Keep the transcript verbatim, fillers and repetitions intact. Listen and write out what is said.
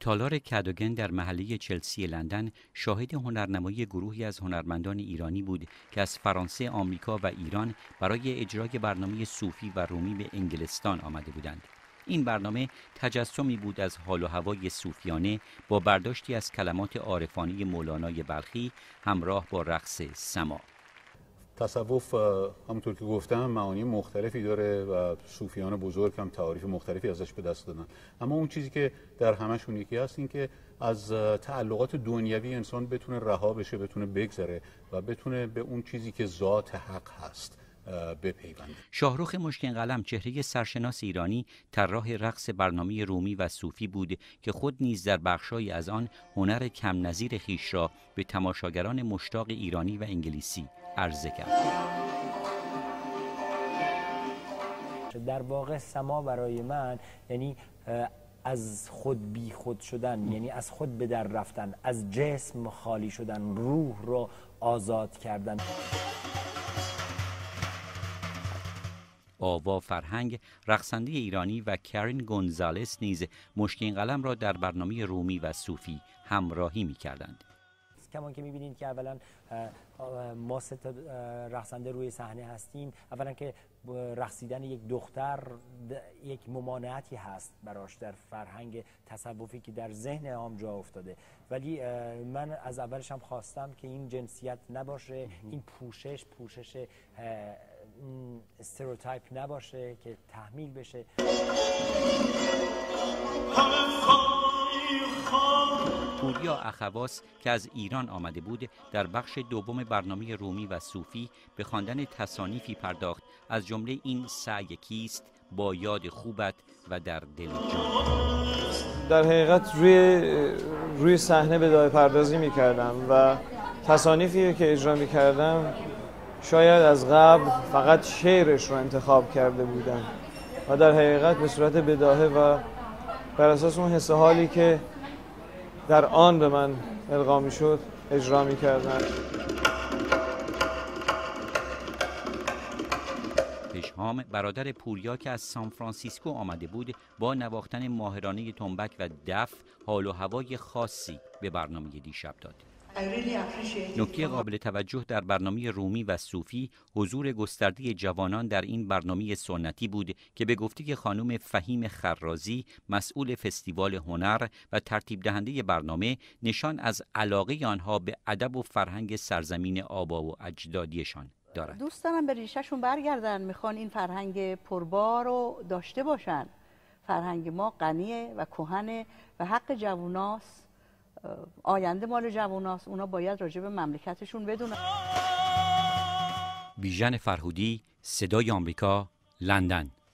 تالار کادوگن در محله چلسی لندن شاهد هنرنمایی گروهی از هنرمندان ایرانی بود که از فرانسه، آمریکا و ایران برای اجرای برنامه صوفی و رومی به انگلستان آمده بودند. این برنامه تجسمی بود از حال و هوای صوفیانه با برداشتی از کلمات عارفانه مولانای بلخی همراه با رقص سما. تصوف همونطور که گفتم معانی مختلفی داره و صوفیان بزرگ هم تعاریف مختلفی ازش به دست دادن، اما اون چیزی که در همشون یکی هست این که از تعلقات دنیوی انسان بتونه رها بشه، بتونه بگذره و بتونه به اون چیزی که ذات حق هست بپیونده. شاهرخ مشکین قلم، چهره سرشناس ایرانی، طراح رقص برنامه رومی و صوفی بود که خود نیز در بخشای از آن هنر کم نظیر خویش را به تماشاگران مشتاق ایرانی و انگلیسی عرضه کرد. در واقع سما برای من یعنی از خود بی خود شدن، یعنی از خود به در رفتن، از جسم خالی شدن، روح رو آزاد کردن. آوا فرهنگ، رقصنده ایرانی و کرین گونزالس نیز مشکین قلم را در برنامه رومی و صوفی همراهی می کردند. کمان که می‌بینید که اولا ما سه تا رقصنده روی صحنه هستیم، اولا که رقصیدن یک دختر یک ممانعتی هست براش در فرهنگ تصوفی که در ذهن عام جا افتاده، ولی من از اولش هم خواستم که این جنسیت نباشه، این پوشش پوشش استریوتایپ نباشه که تحمیل بشه. پوریا اخواس که از ایران آمده بود در بخش دوم برنامه رومی و صوفی به خواندن تصانیفی پرداخت، از جمله این سعی کیست، با یاد خوبت و در دل جان. در حقیقت روی روی صحنه بداهه پردازی می‌کردم و تصانیفی که اجرا می‌کردم شاید از قبل فقط شعرش رو انتخاب کرده بودم و در حقیقت به صورت بداهه و بر اساس اون حس حالی که در آن به من القا می‌شد اجرا می‌کردم. پژهام، برادر پوریا که از سان فرانسیسکو آمده بود، با نواختن ماهرانه تنبک و دف حال و هوای خاصی به برنامه دیشب داد. نکته قابل توجه در برنامه رومی و صوفی حضور گسترده جوانان در این برنامه سنتی بود که به گفته خانم فهیم خرازی، مسئول فستیوال هنر و ترتیب دهنده برنامه، نشان از علاقه آنها به ادب و فرهنگ سرزمین آبا و اجدادیشان دارد. دوست دارن به ریشه‌شون برگردن، میخوان این فرهنگ پربار رو داشته باشن. فرهنگ ما غنیه و کهنه و حق جووناست، آینده مال جواناست، اونا باید راجع به مملکتشون بدونن. بیژن فرهودی، صدای آمریکا، لندن.